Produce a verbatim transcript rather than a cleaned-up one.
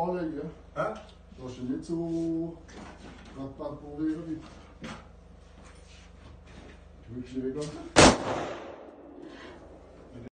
anlegen, ja? Hä? Du hast ja nicht so gerade temporieren. Wirklich weglassen.